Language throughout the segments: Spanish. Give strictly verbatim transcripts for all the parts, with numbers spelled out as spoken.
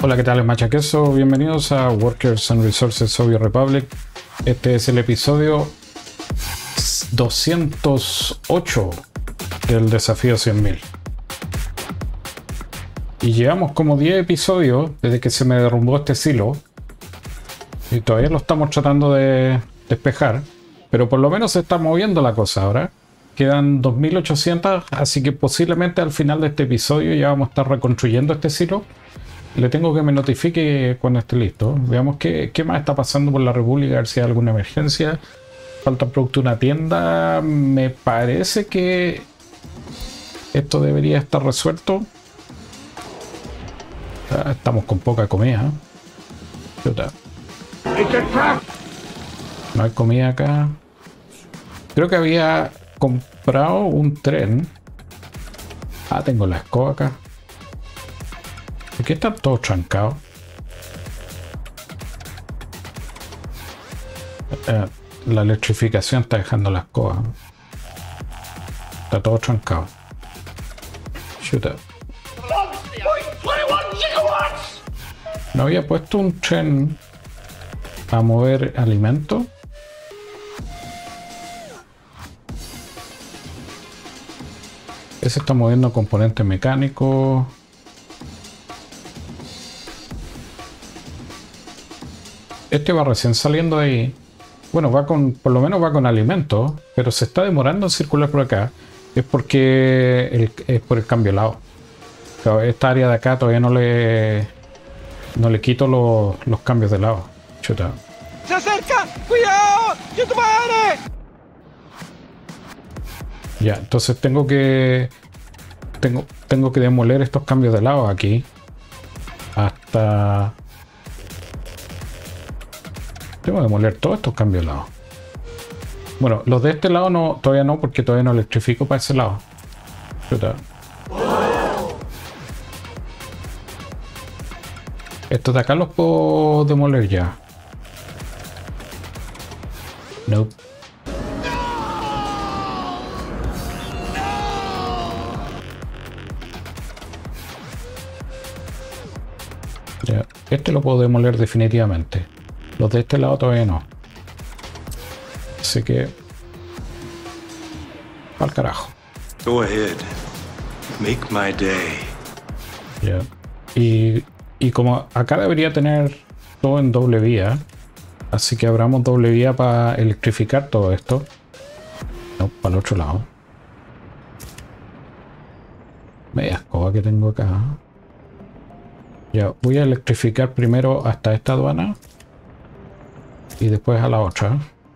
Hola, ¿qué tal? Es Machaqueso. Bienvenidos a Workers and Resources Soviet Republic. Este es el episodio doscientos ocho del desafío cien mil. Y llevamos como diez episodios desde que se me derrumbó este silo. Y todavía lo estamos tratando de despejar. Pero por lo menos se está moviendo la cosa ahora. Quedan dos mil ochocientos, así que posiblemente al final de este episodio ya vamos a estar reconstruyendo este silo. Le tengo que me notifique cuando esté listo. Veamos qué, qué más está pasando por la República, a ver si hay alguna emergencia. Falta producto de una tienda. Me parece que esto debería estar resuelto. Ah, estamos con poca comida. Chuta. No hay comida acá. Creo que había comprado un tren. Ah, tengo la escoba acá. ¿Por qué están todos trancados? Eh, la electrificación está dejando las escoba. Está todo trancado. Chuta. ¿No había puesto un tren a mover alimentos? Ese está moviendo componentes mecánicos. Este va recién saliendo de ahí. Bueno, va con, por lo menos va con alimentos, pero se está demorando en circular por acá. Es porque el, es por el cambio de lado. Claro, esta área de acá todavía no le no le quito los, los cambios de lado. Chuta. ¡Se acerca! ¡Cuidado! ¡Yo tu madre! Ya, entonces tengo que tengo tengo que demoler estos cambios de lado aquí hasta. Tengo que demoler todos estos cambios de lado. Bueno, los de este lado no, todavía no, porque todavía no electrifico para ese lado. Chuta. Estos de acá los puedo demoler ya. No. Ya, este lo puedo demoler definitivamente. Los de este lado todavía no. Así que... al carajo. Go ahead. Make my day. Ya. Y, y como acá debería tener todo en doble vía, así que abramos doble vía para electrificar todo esto. No, para el otro lado. Media escoba que tengo acá. Ya, voy a electrificar primero hasta esta aduana. Y después a la otra.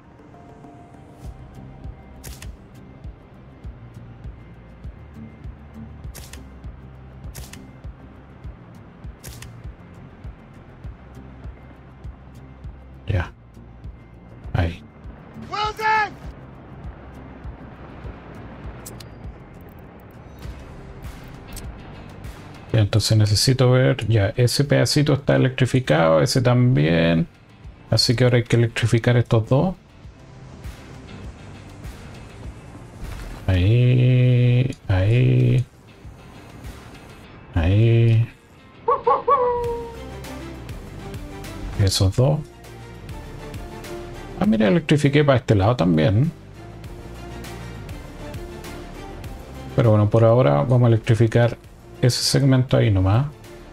Ya. Ahí. Ya, entonces necesito ver. Ya, ese pedacito está electrificado. Ese también. Así que ahora hay que electrificar estos dos. Ahí, ahí, ahí. Esos dos. Ah, mira, electrifiqué para este lado también. Pero bueno, por ahora vamos a electrificar ese segmento ahí nomás.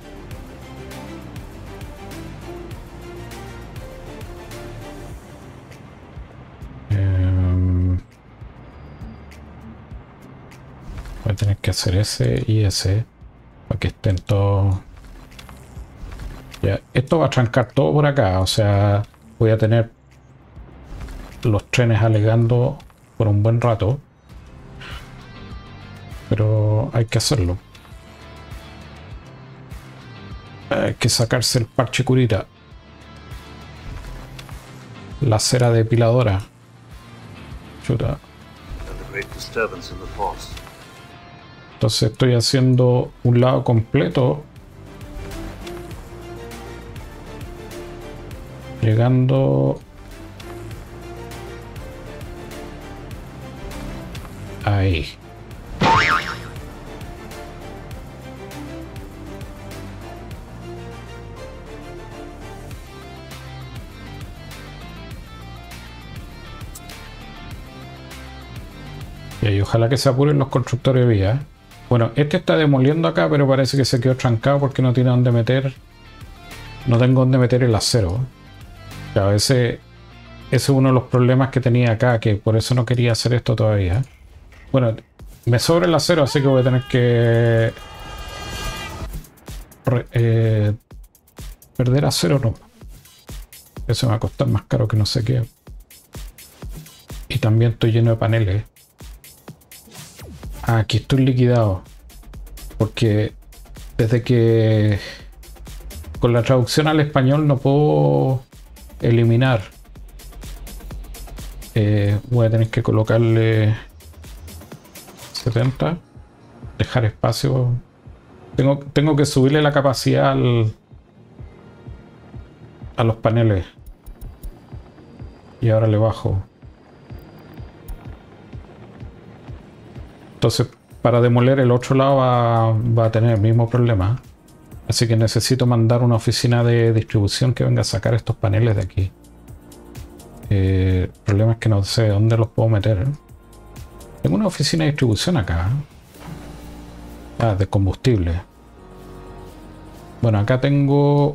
Voy a tener que hacer ese y ese para que estén todos. Ya, esto va a trancar todo por acá, o sea, voy a tener los trenes alegando por un buen rato, pero hay que hacerlo. Hay que sacarse el parche curita, la cera depiladora. Chuta. Entonces estoy haciendo un lado completo, llegando ahí. Y ojalá que se apuren los constructores de vías. Bueno, este está demoliendo acá, pero parece que se quedó trancado porque no tiene dónde meter. No tengo dónde meter el acero. Claro, ese, ese es uno de los problemas que tenía acá, que por eso no quería hacer esto todavía. Bueno, me sobra el acero, así que voy a tener que re, eh, perder acero, no. Eso me va a costar más caro que no sé qué. Y también estoy lleno de paneles. Ah, aquí estoy liquidado. Porque desde que con la traducción al español no puedo eliminar. Eh, voy a tener que colocarle setenta. Dejar espacio. Tengo, tengo que subirle la capacidad al, a los paneles. Y ahora le bajo. Entonces, para demoler el otro lado va, va a tener el mismo problema. Así que necesito mandar una oficina de distribución que venga a sacar estos paneles de aquí. Eh, el problema es que no sé dónde los puedo meter. Tengo una oficina de distribución acá. Ah, de combustible. Bueno, acá tengo...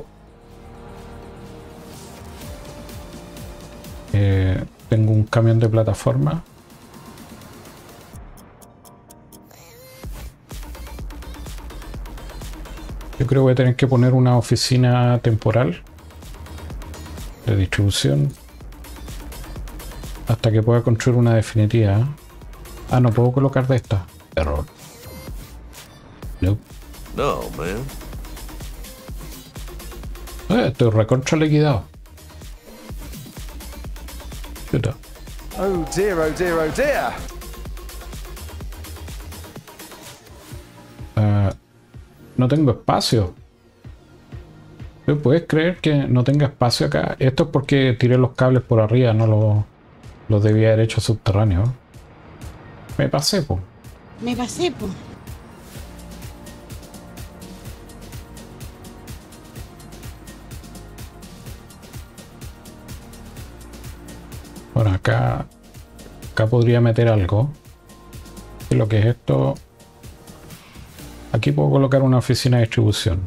Eh, tengo un camión de plataforma. Yo creo que voy a tener que poner una oficina temporal de distribución hasta que pueda construir una definitiva. Ah, no puedo colocar de esta. Error. Nope. No, man. Eh, estoy recontra liquidado. Chuta. Oh dear, oh dear, oh dear. Uh, no tengo espacio. ¿Puedes creer que no tenga espacio acá? Esto es porque tiré los cables por arriba, no los, los debía haber hecho subterráneos. Me pasé, po. Me pasé, po. Bueno, acá, acá podría meter algo. ¿Qué es lo que es esto? Aquí puedo colocar una oficina de distribución.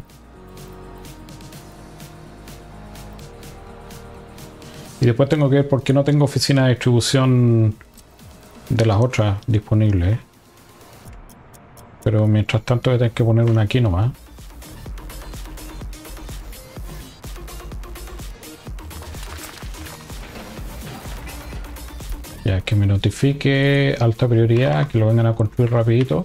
Y después tengo que ver por qué no tengo oficina de distribución de las otras disponibles. Pero mientras tanto voy a tener que poner una aquí nomás. Ya, que me notifique alta prioridad, que lo vengan a construir rapidito.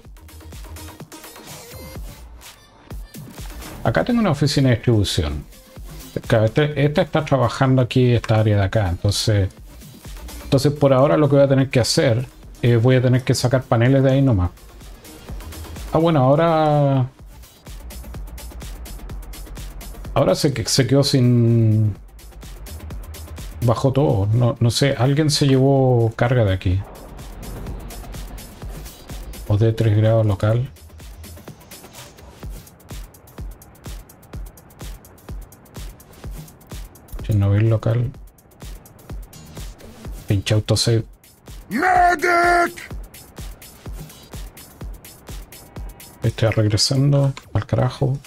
Acá tengo una oficina de distribución. Este, este está trabajando aquí, esta área de acá. Entonces, entonces por ahora lo que voy a tener que hacer es voy a tener que sacar paneles de ahí nomás. Ah, bueno, ahora... Ahora se, se quedó sin... Bajó todo. No, no sé, alguien se llevó carga de aquí. O de tres grados local. Chernobyl local. Pinche autosave. Medic! Estoy regresando al carajo.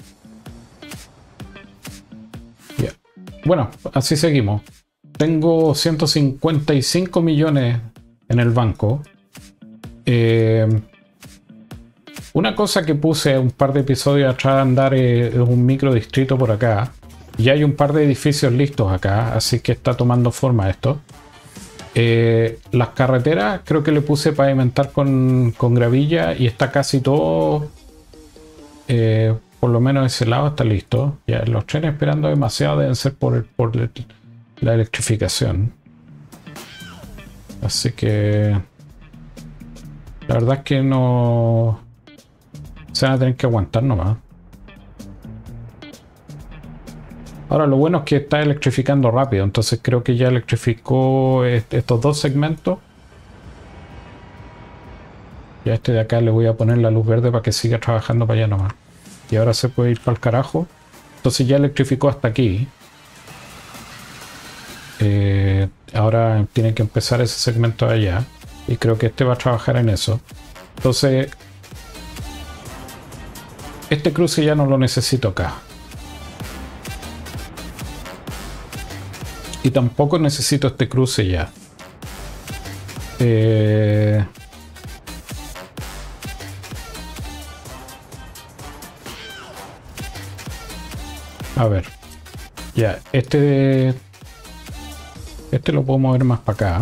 Ya. Yeah. Bueno, así seguimos. Tengo ciento cincuenta y cinco millones en el banco. Eh, una cosa que puse un par de episodios atrás de andar es, es un micro distrito por acá. Y hay un par de edificios listos acá, así que está tomando forma esto. Eh, las carreteras creo que le puse pavimentar con, con gravilla y está casi todo, eh, por lo menos ese lado está listo. Ya, los trenes esperando demasiado deben ser por, por la electrificación. Así que la verdad es que no se van a tener que aguantar nomás. Ahora lo bueno es que está electrificando rápido, entonces creo que ya electrificó estos dos segmentos. Y a este de acá le voy a poner la luz verde para que siga trabajando para allá nomás. Y ahora se puede ir para el carajo. Entonces ya electrificó hasta aquí. Eh, ahora tiene que empezar ese segmento de allá. Y creo que este va a trabajar en eso. Entonces, este cruce ya no lo necesito acá. Y tampoco necesito este cruce ya. Eh... A ver. Ya, este... Este lo puedo mover más para acá.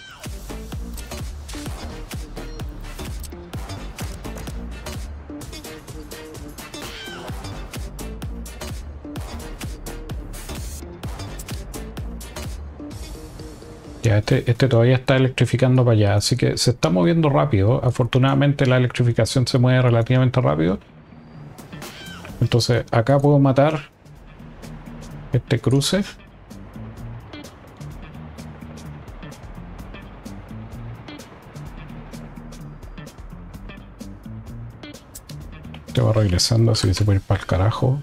Ya, este, este todavía está electrificando para allá, así que se está moviendo rápido. Afortunadamente la electrificación se mueve relativamente rápido. Entonces acá puedo matar este cruce. Este va regresando, así que se puede ir para el carajo.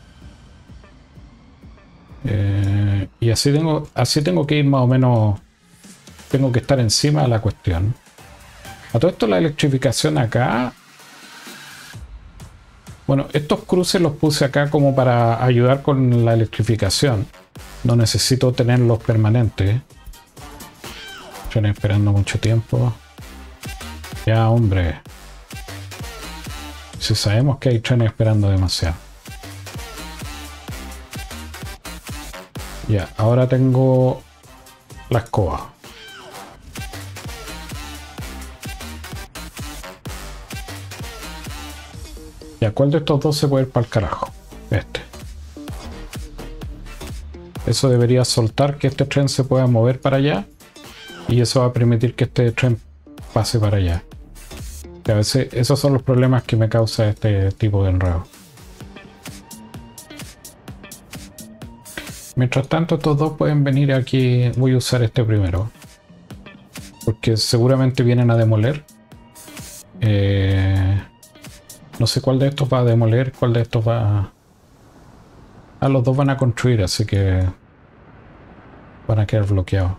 Eh, y así tengo, así tengo que ir más o menos. Tengo que estar encima de la cuestión. A todo esto la electrificación acá. Bueno, estos cruces los puse acá como para ayudar con la electrificación. No necesito tenerlos permanentes. Estoy esperando mucho tiempo. Ya, hombre. Si sabemos que hay trenes esperando demasiado. Ya, ahora tengo la escoba. Ya, ¿cuál de estos dos se puede ir para el carajo? Este. Eso debería soltar que este tren se pueda mover para allá. Y eso va a permitir que este tren pase para allá. Y a veces esos son los problemas que me causa este tipo de enredo. Mientras tanto, estos dos pueden venir aquí. Voy a usar este primero. Porque seguramente vienen a demoler. Eh... No sé cuál de estos va a demoler, cuál de estos va a... Ah, los dos van a construir, así que... van a quedar bloqueados.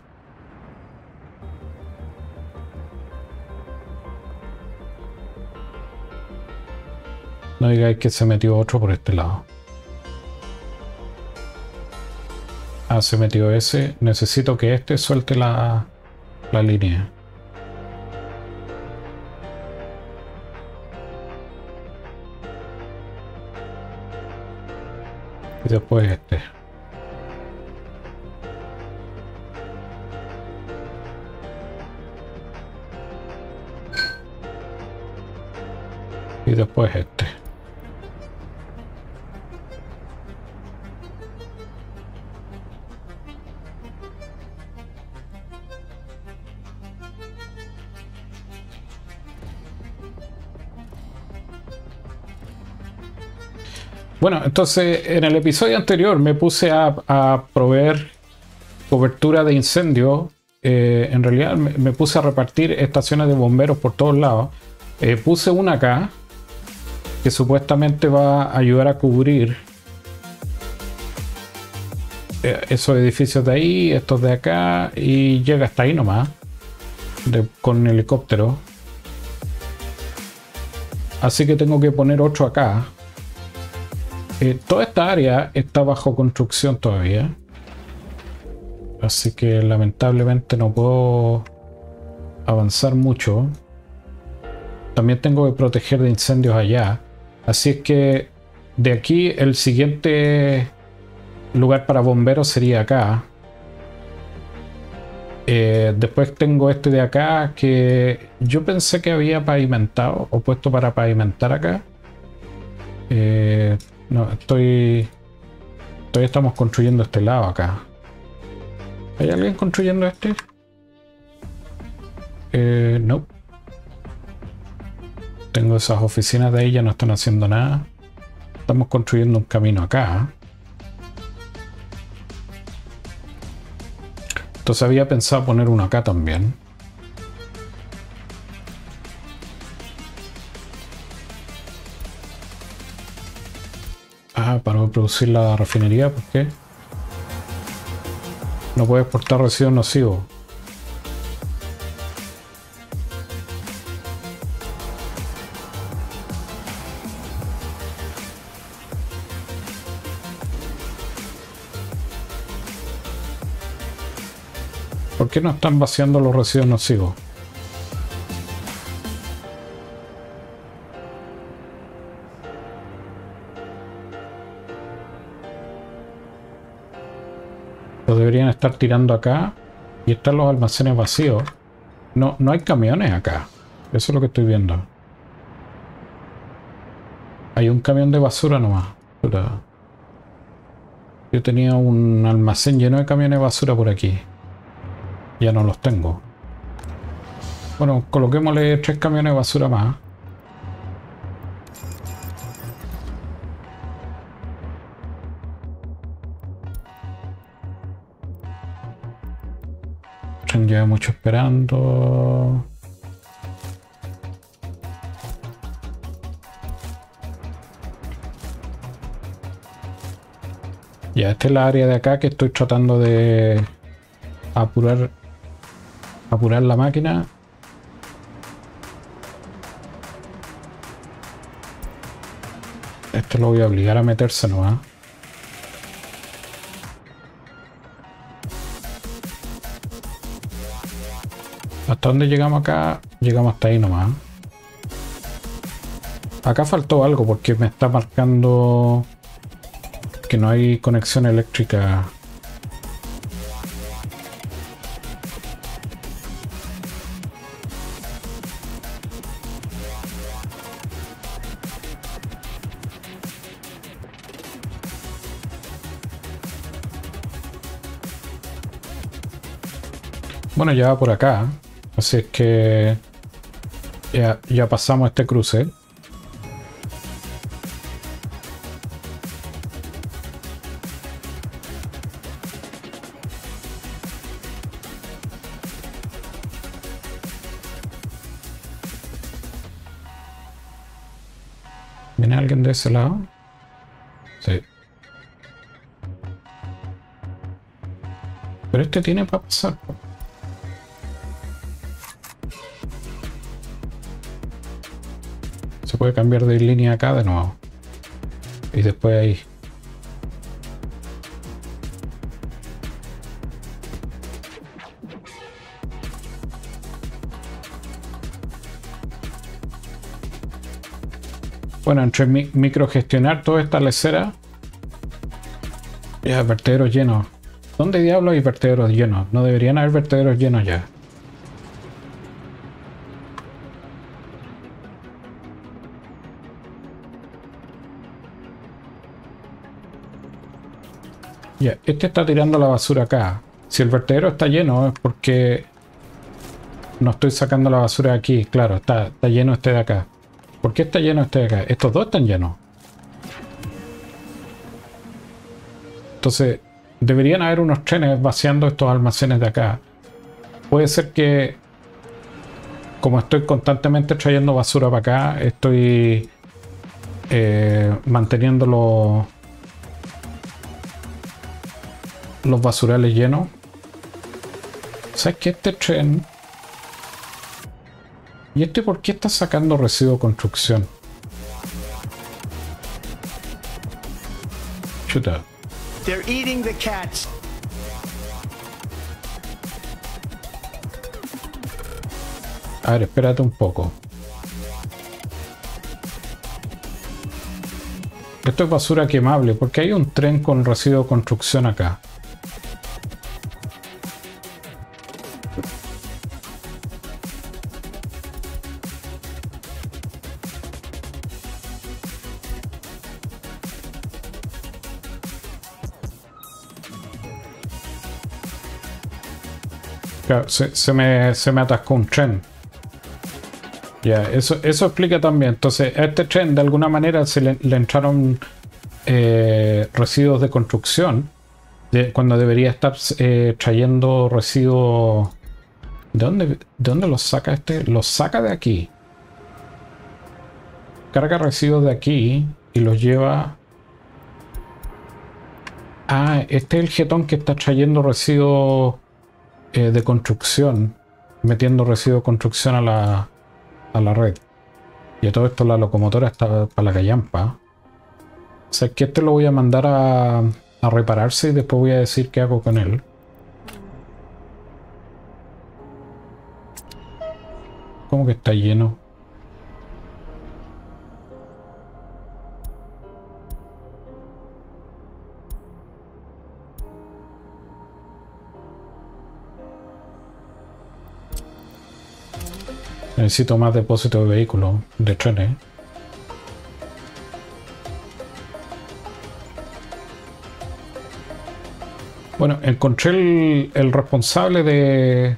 No digáis que se metió otro por este lado. Ah, se metió ese. Necesito que este suelte la, la línea. Y después este. Y después este. Bueno, entonces en el episodio anterior me puse a, a proveer cobertura de incendio. Eh, en realidad me, me puse a repartir estaciones de bomberos por todos lados. Eh, puse una acá que supuestamente va a ayudar a cubrir eh, esos edificios de ahí, estos de acá, y llega hasta ahí nomás de, con helicóptero. Así que tengo que poner otro acá. Eh, toda esta área está bajo construcción todavía, así que lamentablemente no puedo avanzar mucho. También tengo que proteger de incendios allá, así es que de aquí el siguiente lugar para bomberos sería acá. Eh, después tengo este de acá que yo pensé que había pavimentado o puesto para pavimentar acá. Eh, No, estoy... Todavía estamos construyendo este lado acá. ¿Hay alguien construyendo este? Eh, no. Tengo esas oficinas de ahí, ya no están haciendo nada. Estamos construyendo un camino acá. Entonces había pensado poner uno acá también. Ah, para producir la refinería, ¿por qué? No puede exportar residuos nocivos. ¿Por qué no están vaciando los residuos nocivos? Los deberían estar tirando acá y están los almacenes vacíos. No, no hay camiones acá. Eso es lo que estoy viendo. Hay un camión de basura nomás. Yo tenía un almacén lleno de camiones de basura por aquí. Ya no los tengo. Bueno, coloquémosle tres camiones de basura más. Lleva mucho esperando. Ya, esta es la área de acá que estoy tratando de apurar apurar la máquina. Este lo voy a obligar a meterse nomás. ¿Hasta dónde llegamos acá? Llegamos hasta ahí nomás. Acá faltó algo porque me está marcando que no hay conexión eléctrica. Bueno, ya va por acá. Así es que ya, ya pasamos este cruce. ¿Viene alguien de ese lado? Sí. Pero este tiene para pasar. Se puede cambiar de línea acá de nuevo. Y después ahí. Bueno, entre mi microgestionar toda esta lecera. Ya, vertederos llenos. ¿Dónde diablos hay vertederos llenos? No deberían haber vertederos llenos ya. Ya, este está tirando la basura acá. Si el vertedero está lleno es porque no estoy sacando la basura de aquí. Claro, está, está lleno este de acá. ¿Por qué está lleno este de acá? Estos dos están llenos. Entonces, deberían haber unos trenes vaciando estos almacenes de acá. Puede ser que, como estoy constantemente trayendo basura para acá, estoy eh, manteniendo los... los basurales llenos. ¿Sabes qué? Este tren... ¿Y este por qué está sacando residuo de construcción? Chuta. They're eating the cats. A ver, espérate un poco. Esto es basura quemable, porque hay un tren con residuo de construcción acá. Claro, se, se, me, se me atascó un tren. Ya, eso, eso explica también. Entonces, a este tren de alguna manera se le, le entraron eh, residuos de construcción de, cuando debería estar eh, trayendo residuos. ¿De dónde, ¿De dónde los saca este? Los saca de aquí. Carga residuos de aquí y los lleva. Ah, este es el jetón que está trayendo residuos eh, de construcción, metiendo residuos de construcción a la, a la red. Y a todo esto la locomotora está para la callampa. O sea que este lo voy a mandar a, a repararse y después voy a decir qué hago con él. ¿Cómo que está lleno? Necesito más depósito de vehículos, de trenes. Bueno, encontré el, el responsable de...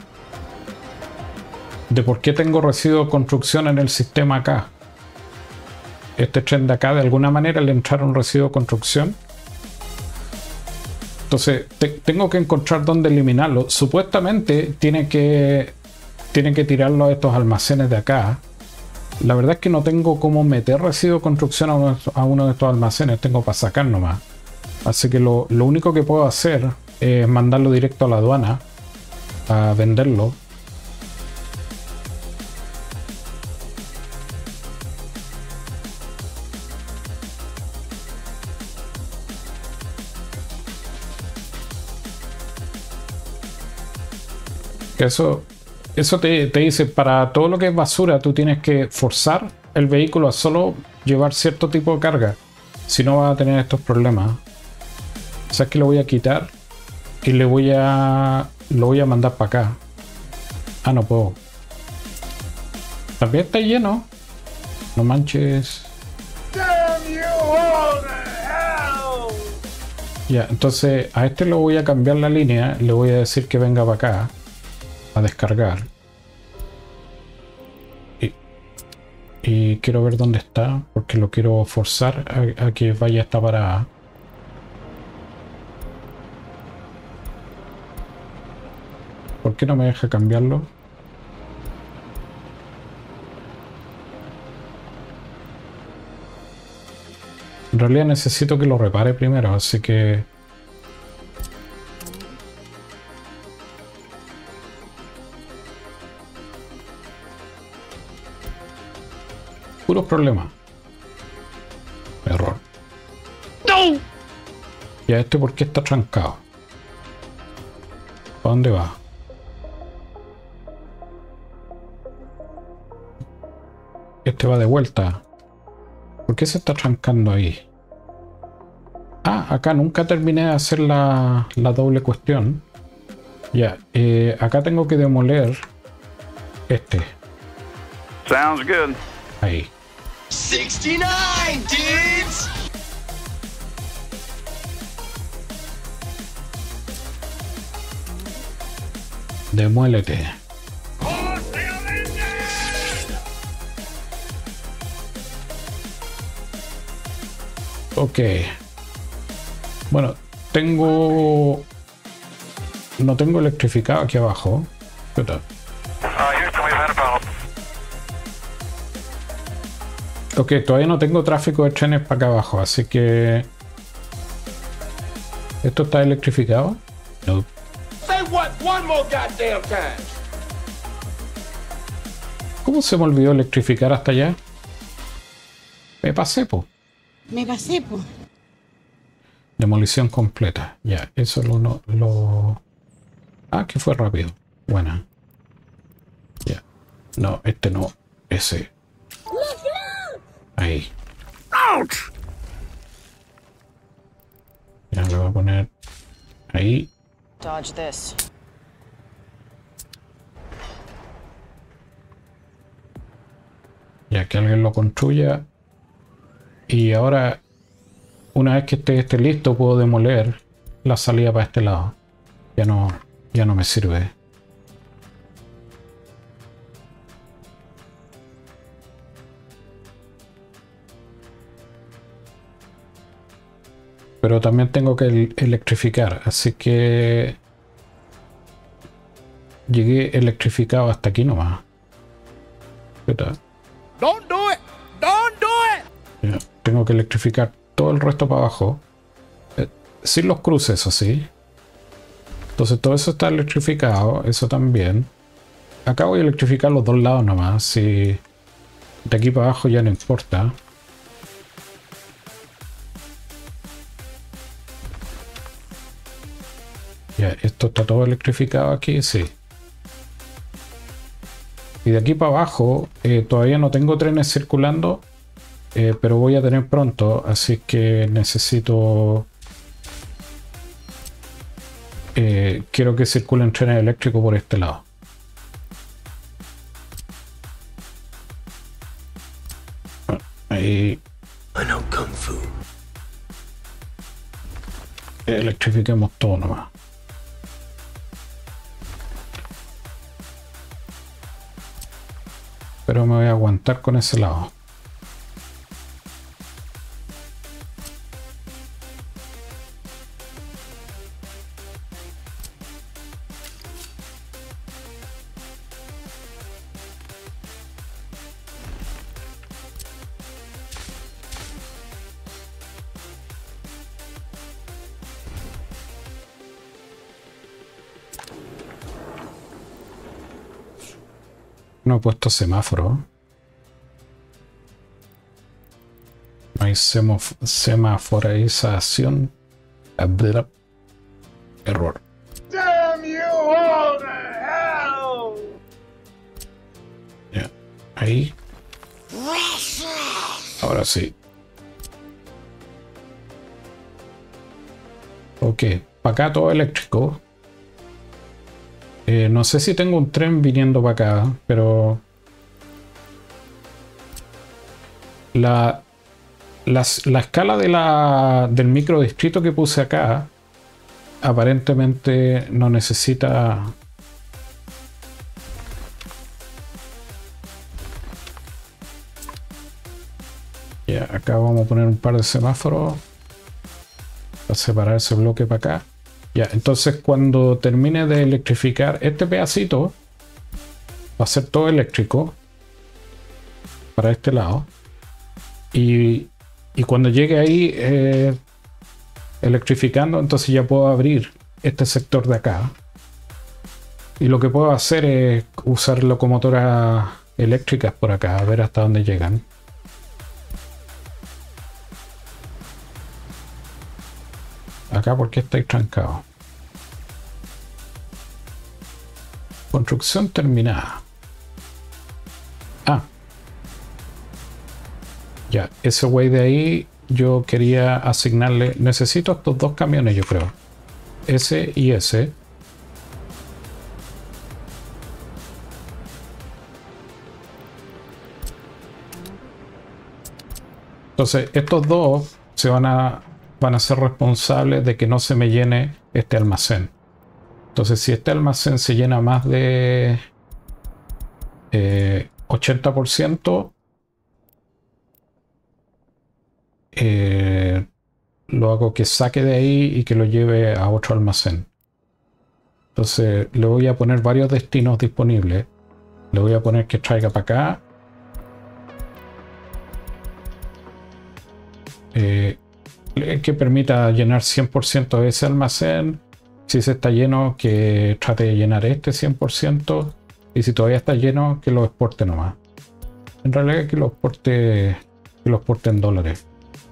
de por qué tengo residuo de construcción en el sistema acá. Este tren de acá, de alguna manera le entraron residuo de construcción. Entonces, te, tengo que encontrar dónde eliminarlo. Supuestamente tiene que... tienen que tirarlo a estos almacenes de acá. La verdad es que no tengo cómo meter residuo de construcción a uno, a uno de estos almacenes. Tengo para sacar nomás. Así que lo, lo único que puedo hacer es mandarlo directo a la aduana a venderlo. Eso... Eso te, te dice, para todo lo que es basura, tú tienes que forzar el vehículo a solo llevar cierto tipo de carga. Si no vas a tener estos problemas. O sea, que lo voy a quitar y le voy a... lo voy a mandar para acá. Ah, no puedo. También está lleno. No manches. Ya, entonces a este lo voy a cambiar la línea. Le voy a decir que venga para acá a descargar y, y quiero ver dónde está porque lo quiero forzar a, a que vaya a esta parada. ¿Por qué no me deja cambiarlo? En realidad necesito que lo repare primero, así que puros problemas. Error. ¡No! ¿Y a este por qué está trancado? ¿Para dónde va? Este va de vuelta. ¿Por qué se está trancando ahí? Ah, acá nunca terminé de hacer la, la doble cuestión. Ya, eh, acá tengo que demoler este. Sounds good. Ahí. sixty-nine, dudes! Demuélete. Ok. Bueno, tengo... no tengo electrificado aquí abajo. ¿Qué tal? Ok, todavía no tengo tráfico de trenes para acá abajo, así que... ¿esto está electrificado? No. Say what one more goddamn time. ¿Cómo se me olvidó electrificar hasta allá? Me pasé, po. Me pasé, po. Demolición completa. Ya, eso lo... lo, lo... Ah, que fue rápido. Buena. Ya. No, este no. Ese. Ahí. Ya le voy a poner ahí. Dodge this. Ya que alguien lo construya. Y ahora, una vez que esté, esté listo, puedo demoler la salida para este lado. Ya no, ya no me sirve. Pero también tengo que electrificar, así que llegué electrificado hasta aquí nomás. ¿Qué tal? Don't do it! Don't do it! Ya, tengo que electrificar todo el resto para abajo. Eh, sin los cruces, así. Entonces todo eso está electrificado, eso también. Acá voy a electrificar los dos lados nomás, si de aquí para abajo ya no importa. Ya, esto está todo electrificado aquí, sí. Y de aquí para abajo eh, todavía no tengo trenes circulando, eh, pero voy a tener pronto, así que necesito... Eh, quiero que circulen trenes eléctricos por este lado. Ahí... I know Kung Fu. Electrifiquemos todo nomás. Pero me voy a aguantar con ese lado. No he puesto semáforo. No hay semof semaforización. Error. Damn you all to hell! Ya, ahí. Ahora sí. Ok, para acá todo eléctrico. Eh, no sé si tengo un tren viniendo para acá, pero la, la, la escala de la, del microdistrito que puse acá aparentemente no necesita... Ya, acá vamos a poner un par de semáforos para separar ese bloque para acá. Ya, entonces cuando termine de electrificar este pedacito, va a ser todo eléctrico para este lado. Y, y cuando llegue ahí eh, electrificando, entonces ya puedo abrir este sector de acá. Y lo que puedo hacer es usar locomotoras eléctricas por acá, a ver hasta dónde llegan. Acá, porque estáis trancados. Construcción terminada. Ah. Ya, ese güey de ahí yo quería asignarle... Necesito estos dos camiones, yo creo. Ese y ese. Entonces, estos dos se van a... van a ser responsables de que no se me llene este almacén. Entonces, si este almacén se llena más de eh, ochenta por ciento, eh, lo hago que saque de ahí y que lo lleve a otro almacén. Entonces, le voy a poner varios destinos disponibles. Le voy a poner que traiga para acá. Eh, que permita llenar cien por ciento de ese almacén. Si se está lleno, que trate de llenar este cien por ciento. Y si todavía está lleno, que lo exporte nomás. En realidad que lo exporte, que lo exporte en dólares.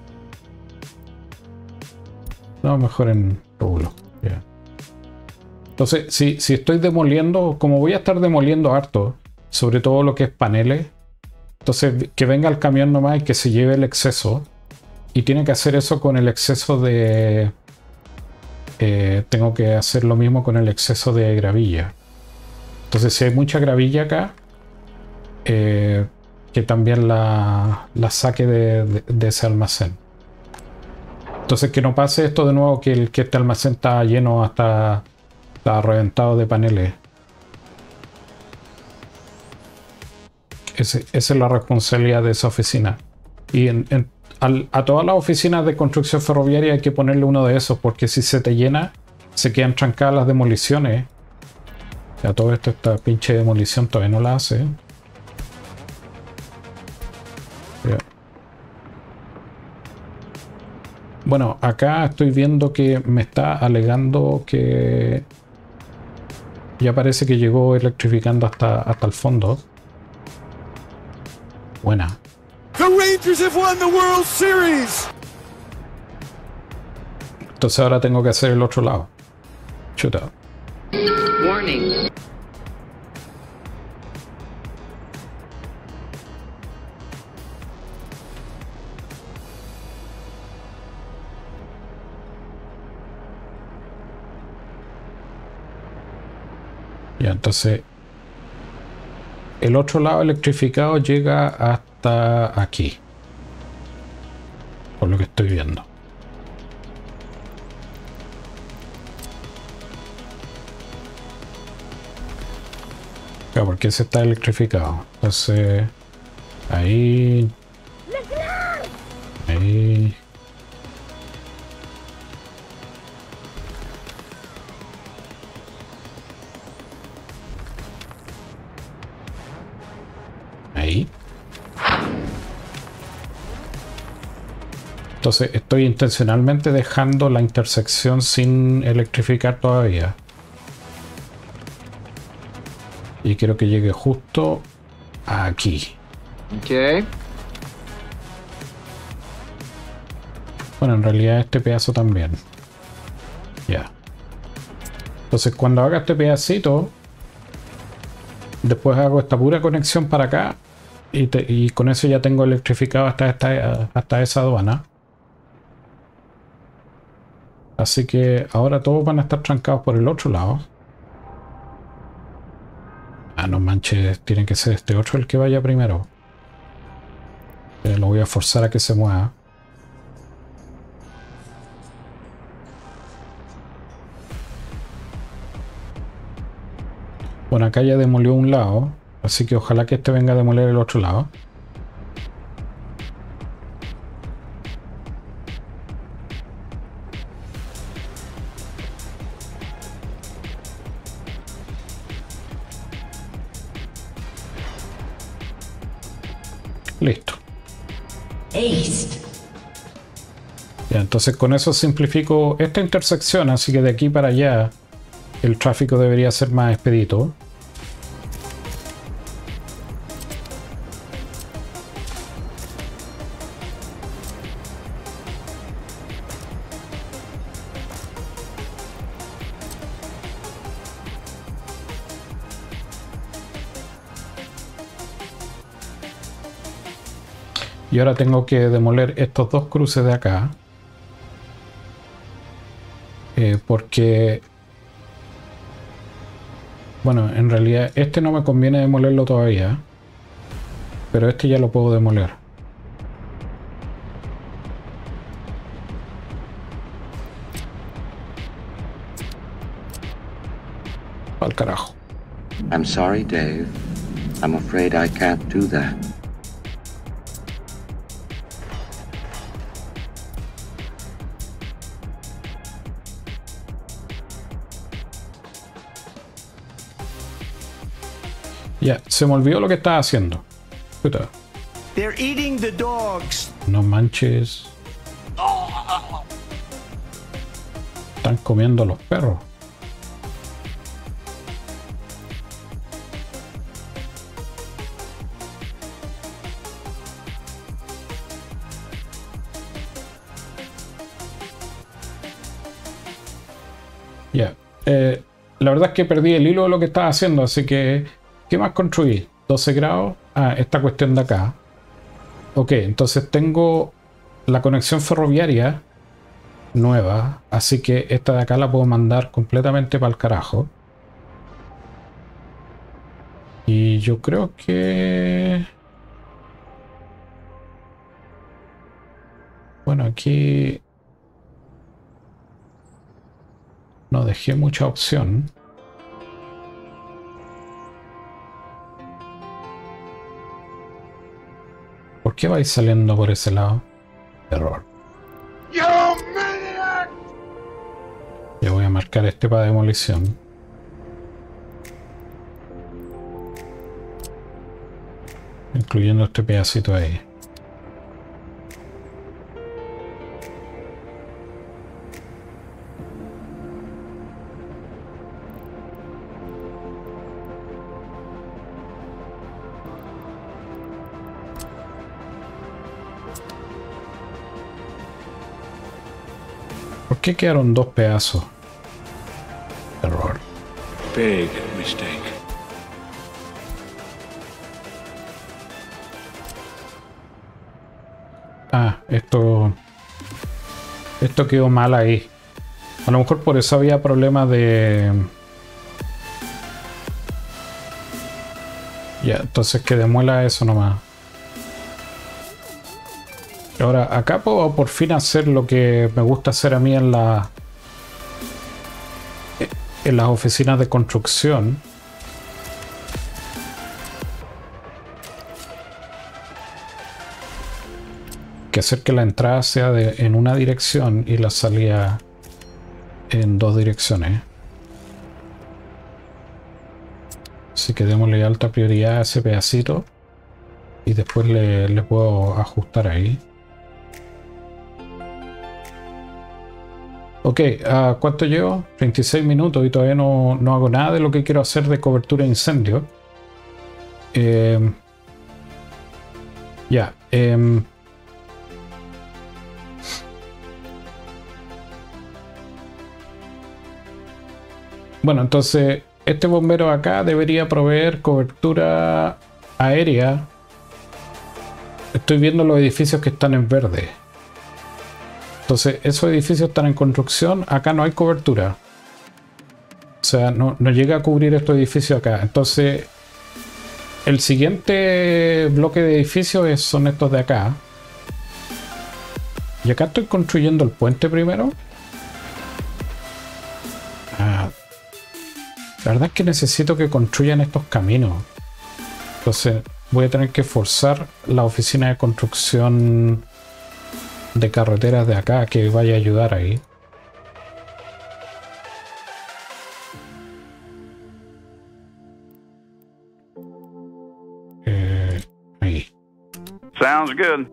No, mejor en rublos. Yeah. Entonces, si, si estoy demoliendo, como voy a estar demoliendo harto, sobre todo lo que es paneles, entonces que venga el camión nomás y que se lleve el exceso. Y tiene que hacer eso con el exceso de... Eh, tengo que hacer lo mismo con el exceso de gravilla. Entonces, si hay mucha gravilla acá, eh, que también la, la saque de, de, de ese almacén. Entonces, que no pase esto de nuevo, que, el, que este almacén está lleno hasta... está reventado de paneles. Ese, esa es la responsabilidad de esa oficina. Y en, en Al, a todas las oficinas de construcción ferroviaria hay que ponerle uno de esos, porque si se te llena, se quedan trancadas las demoliciones. Ya todo esto, esta pinche demolición todavía no la hace. Ya. Bueno, acá estoy viendo que me está alegando que ya parece que llegó electrificando hasta, hasta el fondo. Buena. The Rangers have won the World Series! Entonces ahora tengo que hacer el otro lado. Chuta. Warning. Ya, entonces el otro lado electrificado llega hasta aquí, por lo que estoy viendo. Claro, porque ese está electrificado. Entonces ahí, ahí. Ahí. Entonces estoy intencionalmente dejando la intersección sin electrificar todavía. Y quiero que llegue justo aquí. Ok. Bueno, en realidad este pedazo también. Ya. Entonces cuando haga este pedacito, después hago esta pura conexión para acá. Y, te, y con eso ya tengo electrificado hasta, esta, hasta esa aduana. Así que ahora todos van a estar trancados por el otro lado. Ah, no manches, tiene que ser este otro el que vaya primero. Eh, lo voy a forzar a que se mueva. Bueno, acá ya demolió un lado, así que ojalá que este venga a demoler el otro lado. Listo. Ya, entonces con eso simplifico esta intersección, así que de aquí para allá el tráfico debería ser más expedito. Y ahora tengo que demoler estos dos cruces de acá. Eh, porque... Bueno, en realidad este no me conviene demolerlo todavía. Pero este ya lo puedo demoler. Al carajo. I'm sorry, Dave. I'm afraid I can't do that. Ya, se me olvidó lo que estaba haciendo. Puta. They're eating the dogs. No manches. Están comiendo los perros. Ya. Eh, la verdad es que perdí el hilo de lo que estaba haciendo, así que... ¿Qué más construí? doce grados. Ah, esta cuestión de acá. Ok, entonces tengo la conexión ferroviaria nueva. Así que esta de acá la puedo mandar completamente para el carajo. Y yo creo que... Bueno, aquí... No dejé mucha opción. ¿Por qué vais saliendo por ese lado? Error. Ya voy a marcar este para demolición. Incluyendo este pedacito ahí. ¿Por qué quedaron dos pedazos? Error. Big mistake. Ah, esto... Esto quedó mal ahí. A lo mejor por eso había problemas de... Ya, entonces que demuela eso nomás. Ahora, acá puedo por fin hacer lo que me gusta hacer a mí en la en las oficinas de construcción. Que hacer que la entrada sea de, en una dirección y la salida en dos direcciones. Así que démosle alta prioridad a ese pedacito y después le, le puedo ajustar ahí. Ok, ¿a cuánto llevo? treinta y seis minutos y todavía no, no hago nada de lo que quiero hacer de cobertura de incendio. Eh, ya. Eh, bueno, entonces este bombero acá debería proveer cobertura aérea. Estoy viendo los edificios que están en verde. Entonces, esos edificios están en construcción, acá no hay cobertura. O sea, no, no llega a cubrir estos edificios acá. Entonces, el siguiente bloque de edificios es, son estos de acá. Y acá estoy construyendo el puente primero. Ah, la verdad es que necesito que construyan estos caminos. Entonces, voy a tener que forzar la oficina de construcción de carreteras de acá que vaya a ayudar ahí. Eh, ahí. Sounds good.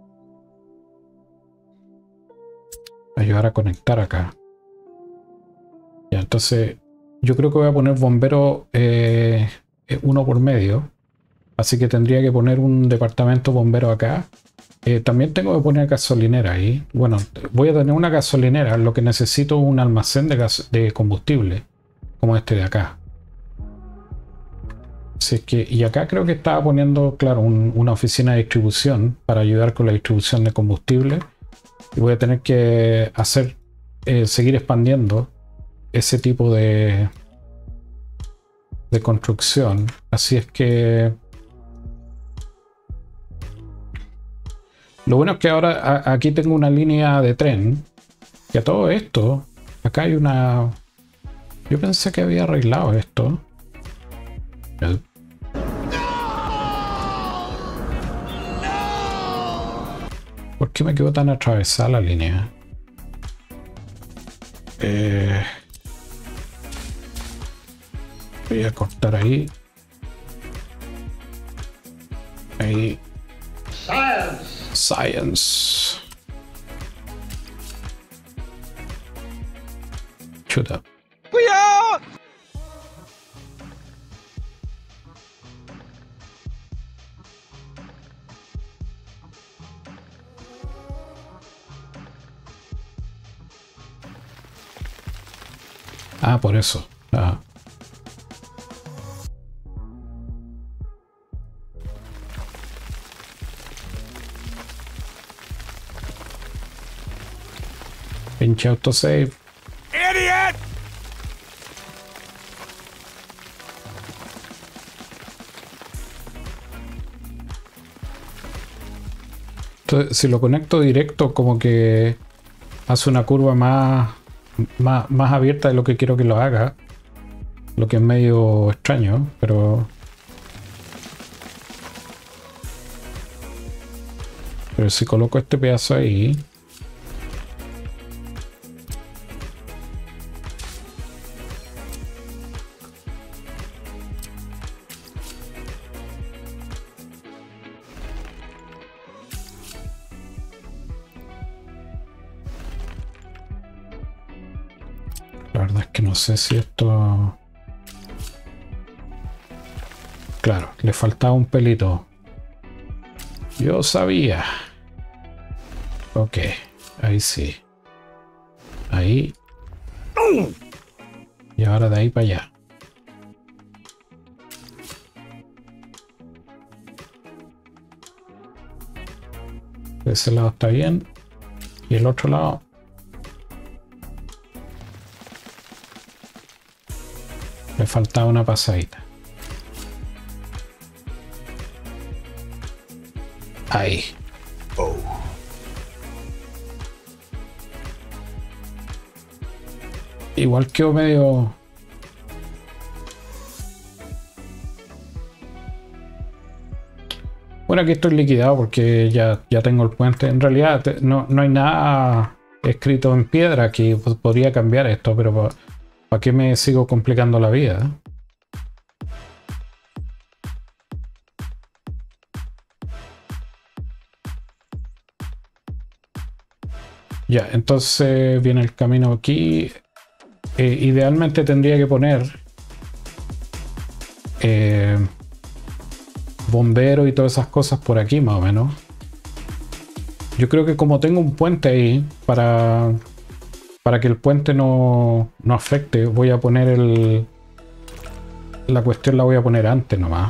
Ayudar a conectar acá. Ya, entonces yo creo que voy a poner bombero eh, uno por medio. Así que tendría que poner un departamento bombero acá. Eh, también tengo que poner gasolinera ahí. Bueno, voy a tener una gasolinera. Lo que necesito es un almacén de, gas de combustible. Como este de acá. Así que, y acá creo que estaba poniendo, claro, un, una oficina de distribución para ayudar con la distribución de combustible. Y voy a tener que hacer, eh, seguir expandiendo ese tipo de, de construcción. Así es que lo bueno es que ahora a, aquí tengo una línea de tren. Y a todo esto, acá hay una... Yo pensé que había arreglado esto. No. ¿Por qué me quedó tan atravesada la línea? Eh... Voy a cortar ahí. Ahí. Science. Science. Chuta. ¡Cuidado! Ah, por eso. Ah. Pinche autosave. ¡Idiot! Entonces, si lo conecto directo, como que hace una curva más, más, más abierta de lo que quiero que lo haga. Lo que es medio extraño, pero... Pero si coloco este pedazo ahí... La verdad es que no sé si esto... Claro, le faltaba un pelito. Yo sabía. Ok, ahí sí. Ahí. Y ahora de ahí para allá. De ese lado está bien. Y el otro lado... Le faltaba una pasadita. Ahí. Oh. Igual quedó medio... Bueno, aquí estoy liquidado porque ya, ya tengo el puente. En realidad te, no, no hay nada escrito en piedra que podría cambiar esto, pero ¿para pa qué me sigo complicando la vida? Ya, entonces viene el camino aquí. Eh, idealmente tendría que poner eh, bombero y todas esas cosas por aquí más o menos. Yo creo que como tengo un puente ahí, para, para que el puente no, no afecte, voy a poner el... La cuestión la voy a poner antes nomás.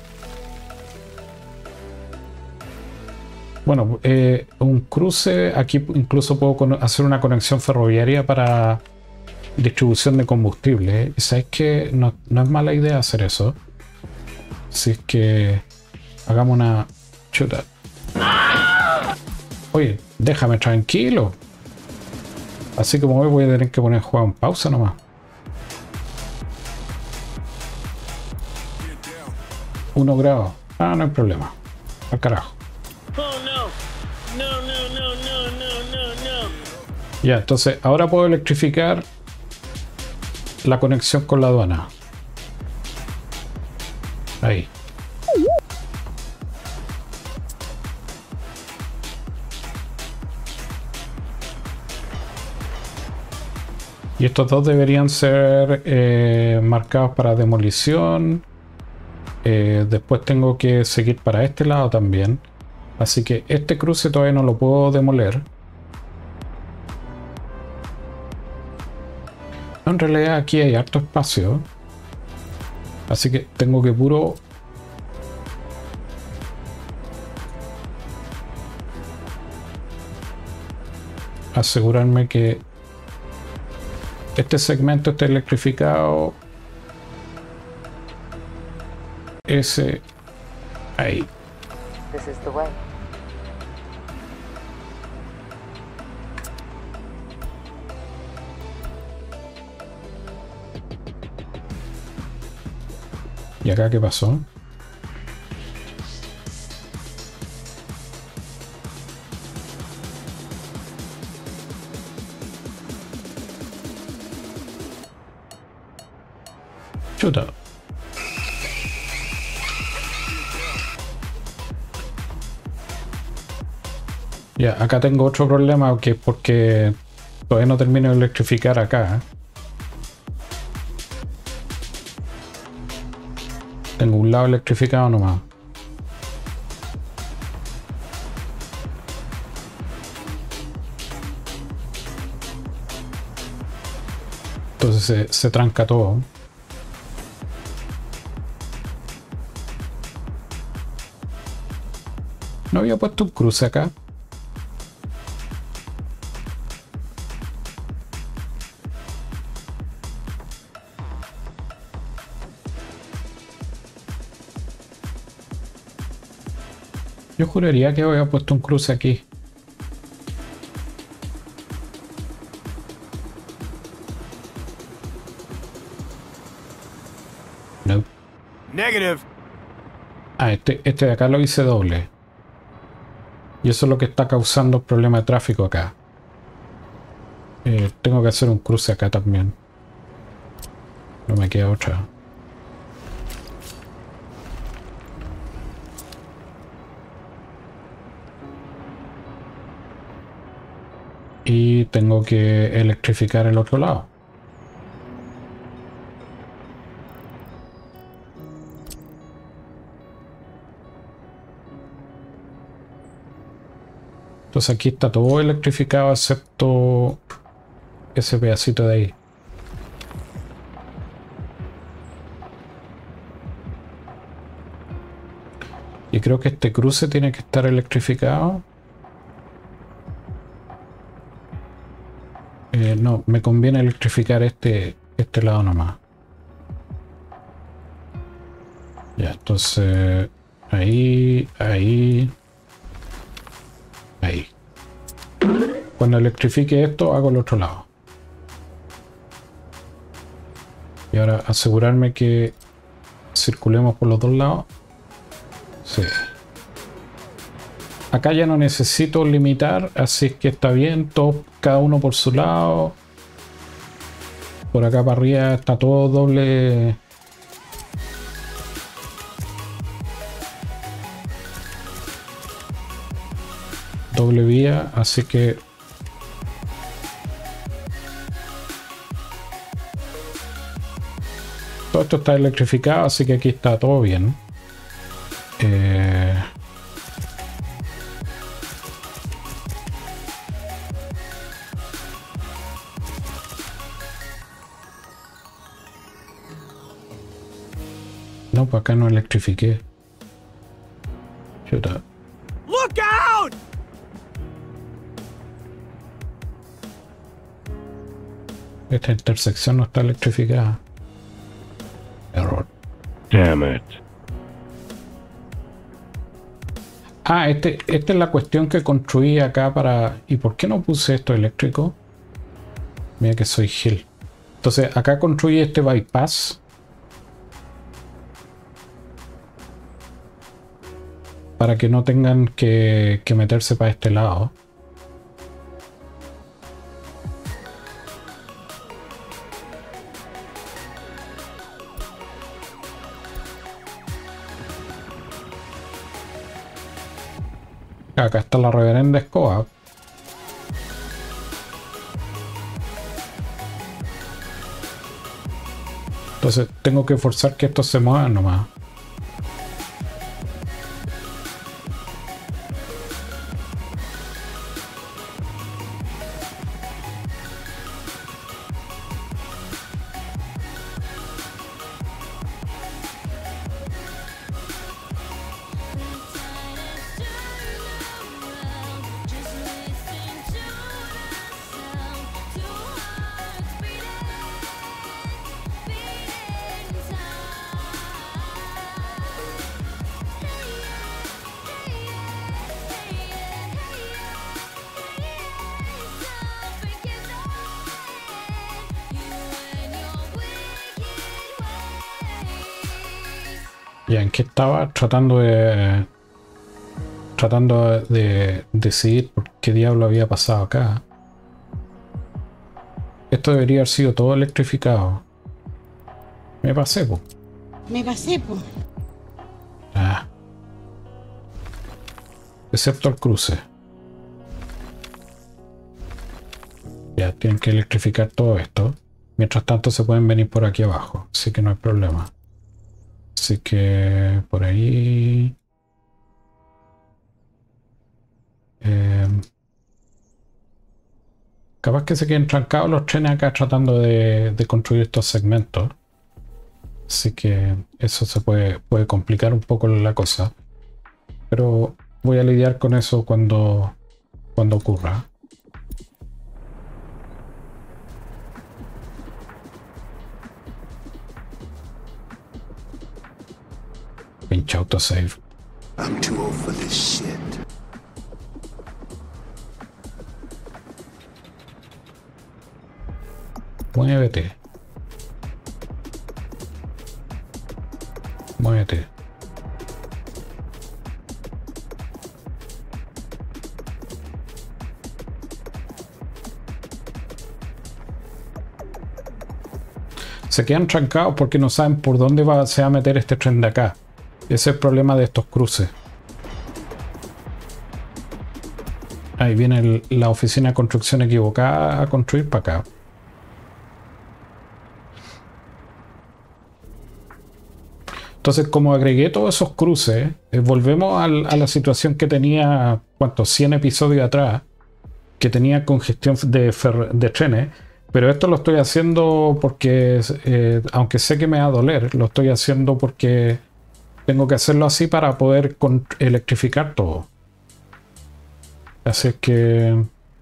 Bueno, eh, un cruce, aquí incluso puedo hacer una conexión ferroviaria para distribución de combustible. Y sabes que no, no es mala idea hacer eso. Si es que hagamos una chuta. Oye, déjame tranquilo. Así como hoy voy a tener que poner el juego en pausa nomás. Uno grado. Ah, no hay problema. Al carajo. Ya, entonces ahora puedo electrificar la conexión con la aduana. Ahí. Y estos dos deberían ser eh, marcados para demolición. Eh, después tengo que seguir para este lado también. Así que este cruce todavía no lo puedo demoler. En realidad aquí hay harto espacio. Así que tengo que puro... asegurarme que este segmento esté electrificado. Ese... ahí. This is the way. ¿Y acá qué pasó? Chuta. Ya, acá tengo otro problema que es porque todavía no termino de electrificar acá. Tengo un lado electrificado nomás. Entonces se, se tranca todo. No había puesto un cruce acá. Yo juraría que había puesto un cruce aquí. No. Negative. Ah, este, este de acá lo hice doble. Y eso es lo que está causando el problema de tráfico acá. Eh, tengo que hacer un cruce acá también. No me queda otra. Y tengo que electrificar el otro lado. Entonces aquí está todo electrificado excepto ese pedacito de ahí. Y creo que este cruce tiene que estar electrificado. Eh, no, me conviene electrificar este, este lado nomás. Ya, entonces ahí, ahí. Cuando electrifique esto, hago el otro lado. Y ahora asegurarme que circulemos por los dos lados. Sí. Acá ya no necesito limitar, así es que está bien, todo, cada uno por su lado. Por acá para arriba está todo doble. Doble vía, así que todo esto está electrificado, así que aquí está todo bien. Eh... No, pues acá no electrifiqué. Chuta. Look out! Esta intersección no está electrificada. Error. Damn it. Ah, este, esta es la cuestión que construí acá para... ¿Y por qué no puse esto eléctrico? Mira que soy Gil. Entonces acá construí este bypass. Para que no tengan que, que meterse para este lado. Acá está la reverenda escoba. Entonces tengo que forzar que estos se muevan nomás. Ya, ¿en qué estaba? Tratando de... Tratando de decidir por qué diablo había pasado acá. Esto debería haber sido todo electrificado. Me pasé, po. Me pasé, po. Ah. Excepto el cruce. Ya, tienen que electrificar todo esto. Mientras tanto se pueden venir por aquí abajo. Así que no hay problema. Así que por ahí... Eh, capaz que se queden trancados los trenes acá tratando de, de construir estos segmentos. Así que eso se puede, puede complicar un poco la cosa. Pero voy a lidiar con eso cuando, cuando ocurra. Pinche autosave. I'm too old for this shit. Muévete. Muévete. Se quedan trancados porque no saben por dónde va, se va a meter este tren de acá. Ese es el problema de estos cruces. Ahí viene el, la oficina de construcción equivocada a construir para acá. Entonces, como agregué todos esos cruces, eh, volvemos al, a la situación que tenía, ¿cuántos? cien episodios atrás, que tenía congestión de, de trenes, pero esto lo estoy haciendo porque, eh, aunque sé que me va a doler, lo estoy haciendo porque tengo que hacerlo así para poder electrificar todo. Así es que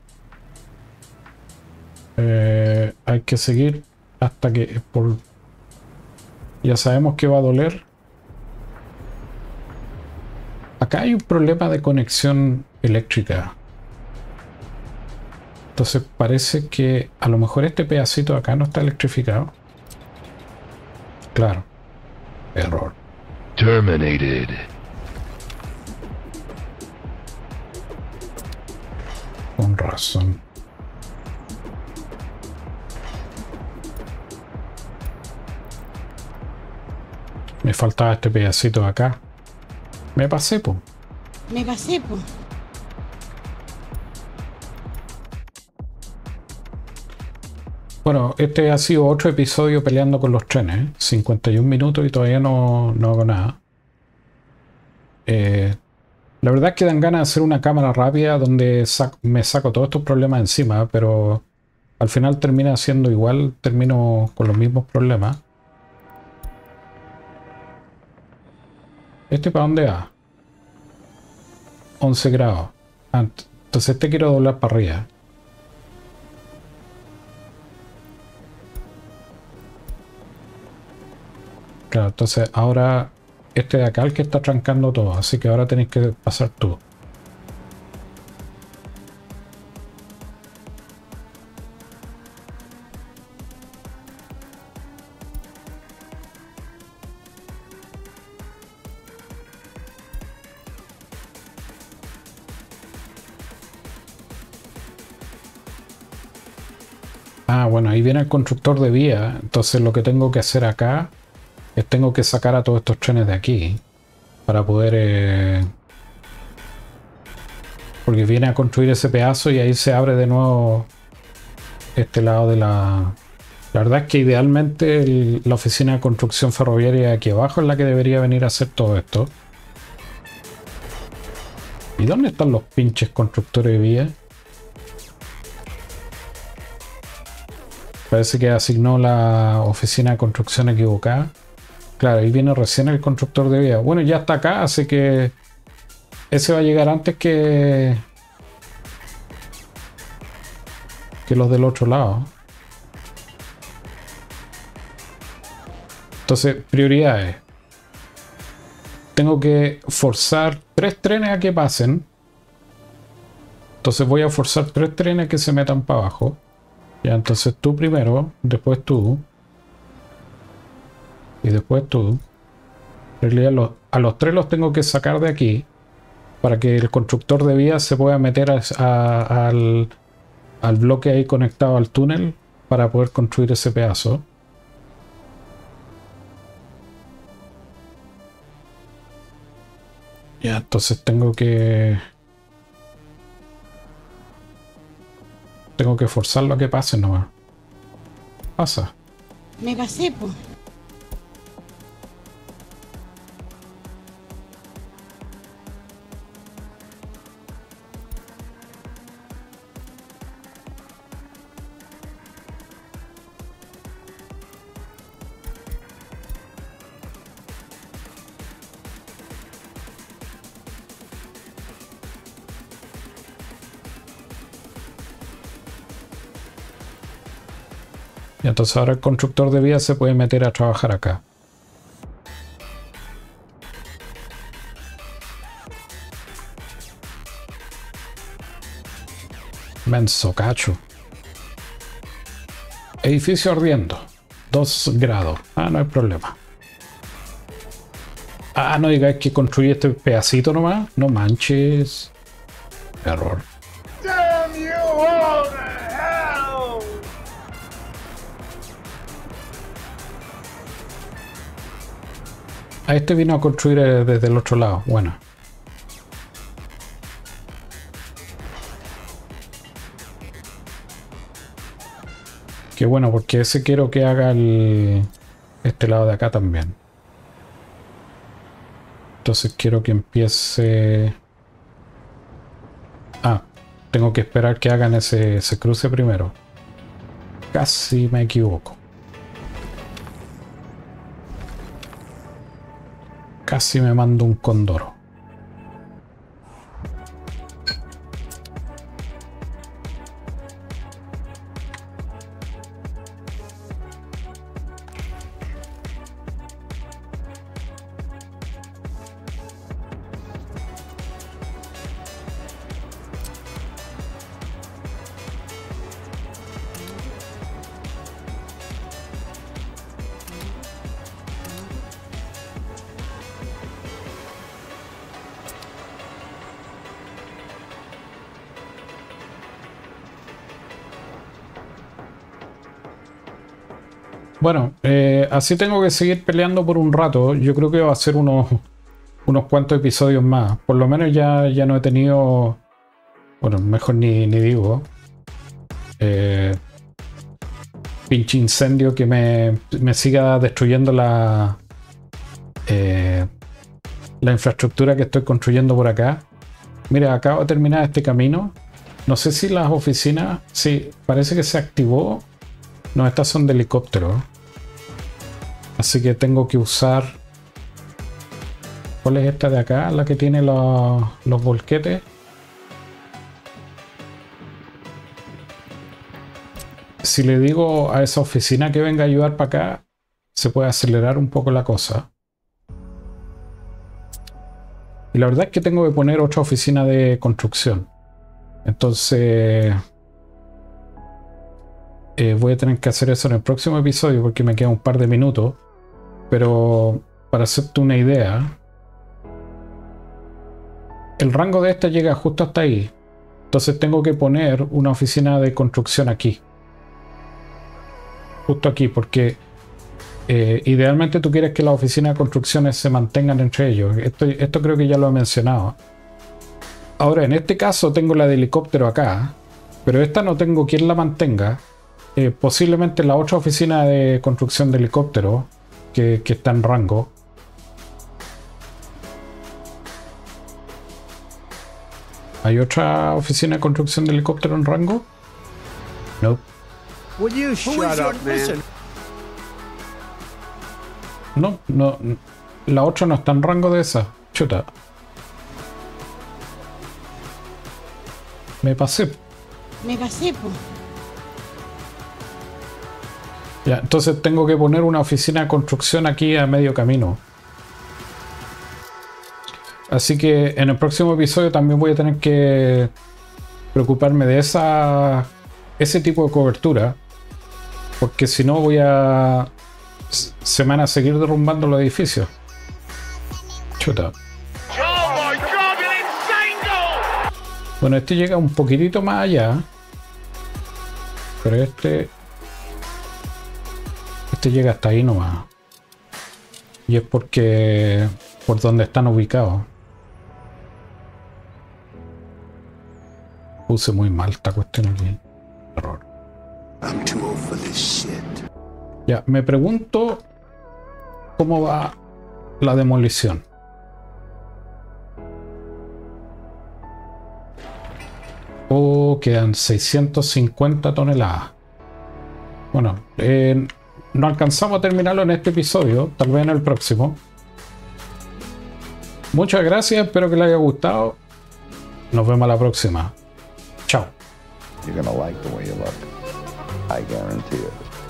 eh, hay que seguir hasta que por, ya sabemos que va a doler. Acá hay un problema de conexión eléctrica. Entonces parece que a lo mejor este pedacito de acá no está electrificado. Claro. Error. Terminated. Con razón. Me faltaba este pedacito de acá. Me pasé, po. Me pasé, po. Bueno, este ha sido otro episodio peleando con los trenes. ¿eh? cincuenta y un minutos y todavía no, no hago nada. Eh, la verdad es que dan ganas de hacer una cámara rápida donde sac me saco todos estos problemas encima, pero al final termina siendo igual, termino con los mismos problemas. ¿Este para dónde va? once grados. Ah, entonces este quiero doblar para arriba. Claro, entonces ahora este de acá el que está trancando todo, así que ahora tenéis que pasar tú. Ah, bueno, ahí viene el constructor de vía, entonces lo que tengo que hacer acá es tengo que sacar a todos estos trenes de aquí para poder eh, porque viene a construir ese pedazo y ahí se abre de nuevo este lado de la la verdad es que idealmente el, la oficina de construcción ferroviaria aquí abajo es la que debería venir a hacer todo esto. ¿Y dónde están los pinches constructores de vía? Parece que asignó la oficina de construcción equivocada. Claro, ahí viene recién el constructor de vía. Bueno, ya está acá, así que ese va a llegar antes que que los del otro lado. Entonces, prioridades. Tengo que forzar tres trenes a que pasen. Entonces voy a forzar tres trenes que se metan para abajo. Ya, entonces tú primero, después tú. Y después tú. En realidad los, a los tres los tengo que sacar de aquí. Para que el constructor de vías se pueda meter a, a, al, al bloque ahí conectado al túnel. Para poder construir ese pedazo. Ya, entonces tengo que... Tengo que forzarlo a que pase nomás. Pasa. Me pasé, po. Y entonces ahora el constructor de vías se puede meter a trabajar acá. Menso cacho. Edificio ardiendo. Dos grados. Ah, no hay problema. Ah, no digáis que construí este pedacito nomás. No manches. Error. Damn you all to hell! A este vino a construir eh, desde el otro lado. Bueno. Qué bueno, porque ese quiero que haga el, este lado de acá también. Entonces quiero que empiece... Ah, tengo que esperar que hagan ese, ese cruce primero. Casi me equivoco. Casi me mando un condoro. Bueno, eh, así tengo que seguir peleando por un rato. Yo creo que va a ser unos, unos cuantos episodios más. Por lo menos ya, ya no he tenido... Bueno, mejor ni, ni digo. Eh, pinche incendio que me, me siga destruyendo la... Eh, la infraestructura que estoy construyendo por acá. Mira, acabo de terminar este camino. No sé si las oficinas... Sí, parece que se activó. No, estas son de helicóptero. Así que tengo que usar... ¿Cuál es esta de acá? La que tiene los, los volquetes. Si le digo a esa oficina que venga a ayudar para acá, se puede acelerar un poco la cosa. Y la verdad es que tengo que poner otra oficina de construcción. Entonces... Eh, voy a tener que hacer eso en el próximo episodio porque me queda un par de minutos. Pero para hacerte una idea, el rango de esta llega justo hasta ahí. Entonces tengo que poner una oficina de construcción aquí. Justo aquí, porque eh, idealmente tú quieres que las oficinas de construcciones se mantengan entre ellos. Esto, esto creo que ya lo he mencionado. Ahora, en este caso tengo la de helicóptero acá, pero esta no tengo quien la mantenga. Eh, posiblemente la otra oficina de construcción de helicóptero que, que está en rango. ¿Hay otra oficina de construcción de helicóptero en rango? No. Will you shut up, man? No, no. La otra no está en rango de esa. Chuta. Me pasé. Me pasé, po. Ya, entonces tengo que poner una oficina de construcción aquí a medio camino. Así que en el próximo episodio también voy a tener que preocuparme de esa ese tipo de cobertura. Porque si no voy a... se van a seguir derrumbando los edificios. Chuta. Bueno, este llega un poquitito más allá. Pero este... Este llega hasta ahí nomás. Y es porque... por donde están ubicados. Puse muy mal esta cuestión aquí. Error. I'm too old for this shit. Ya, me pregunto... ¿cómo va la demolición? Oh, quedan seiscientas cincuenta toneladas. Bueno, eh... no alcanzamos a terminarlo en este episodio, tal vez en el próximo. Muchas gracias, espero que les haya gustado. Nos vemos a la próxima. Chao. You're gonna like the way you look. I guarantee it.